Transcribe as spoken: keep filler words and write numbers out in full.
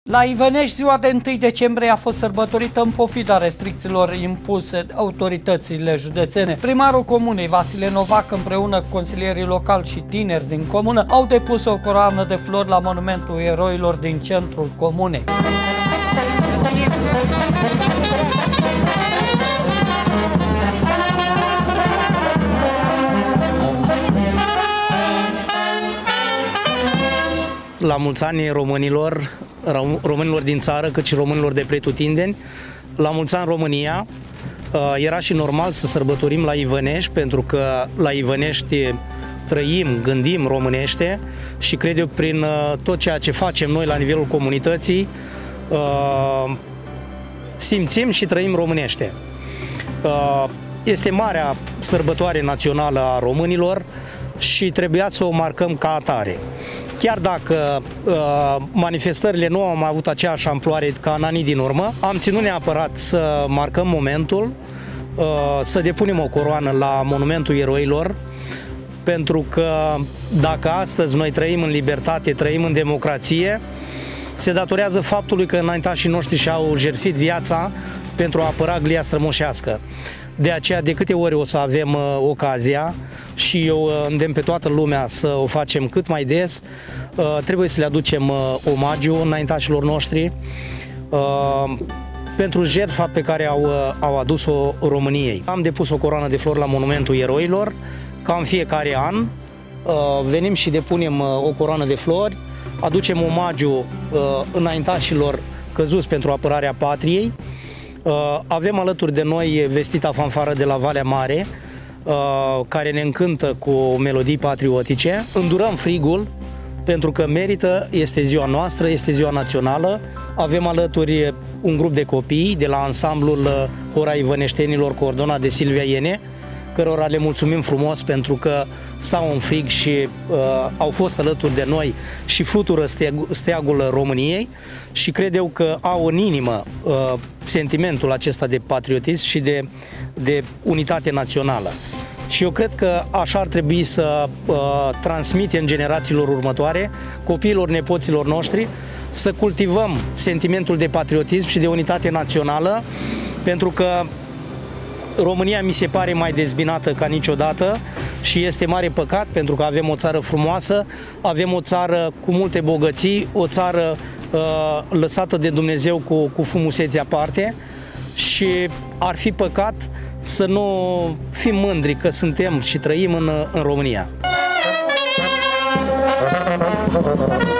La Ivănești, ziua de întâi decembrie a fost sărbătorită în pofida restricțiilor impuse autoritățile județene. Primarul comunei, Vasile Novac, împreună cu consilierii locali și tineri din comună, au depus o coroană de flori la monumentul eroilor din centrul comunei. La mulți ani românilor, românilor din țară, cât și românilor de pretutindeni. La mulți ani România. Era și normal să sărbătorim la Ivănești, pentru că la Ivănești trăim, gândim românește și cred eu prin tot ceea ce facem noi la nivelul comunității simțim și trăim românește. Este marea sărbătoare națională a românilor și trebuia să o marcăm ca atare. Chiar dacă uh, manifestările nu au mai avut aceeași amploare ca în anii din urmă, am ținut neapărat să marcăm momentul, uh, să depunem o coroană la monumentul eroilor, pentru că dacă astăzi noi trăim în libertate, trăim în democrație, se datorează faptului că înaintașii noștri și-au jertfit viața pentru a apăra glia strămoșească. De aceea, de câte ori o să avem uh, ocazia, și eu uh, îndemn pe toată lumea să o facem cât mai des, uh, trebuie să le aducem uh, omagiu înaintașilor noștri uh, pentru jertfa pe care au, uh, au adus-o României. Am depus o coroană de flori la monumentul eroilor, ca în fiecare an. Uh, venim și depunem uh, o coroană de flori, aducem omagiu uh, înaintașilor căzuți pentru apărarea patriei. Uh, avem alături de noi vestita fanfară de la Valea Mare, uh, care ne încântă cu melodii patriotice. Îndurăm frigul, pentru că merită, este ziua noastră, este ziua națională. Avem alături un grup de copii de la ansamblul Hora Ivăneștenilor, coordonat de Silvia Iene, cărora le mulțumim frumos pentru că stau în frig și uh, au fost alături de noi și flutură steagul, steagul României și cred eu că au în inimă uh, sentimentul acesta de patriotism și de, de unitate națională. Și eu cred că așa ar trebui să uh, transmitem generațiilor următoare, copiilor, nepoților noștri, să cultivăm sentimentul de patriotism și de unitate națională, pentru că România mi se pare mai dezbinată ca niciodată și este mare păcat, pentru că avem o țară frumoasă, avem o țară cu multe bogății, o țară uh, lăsată de Dumnezeu cu, cu frumusețe aparte și ar fi păcat să nu fim mândri că suntem și trăim în, în România.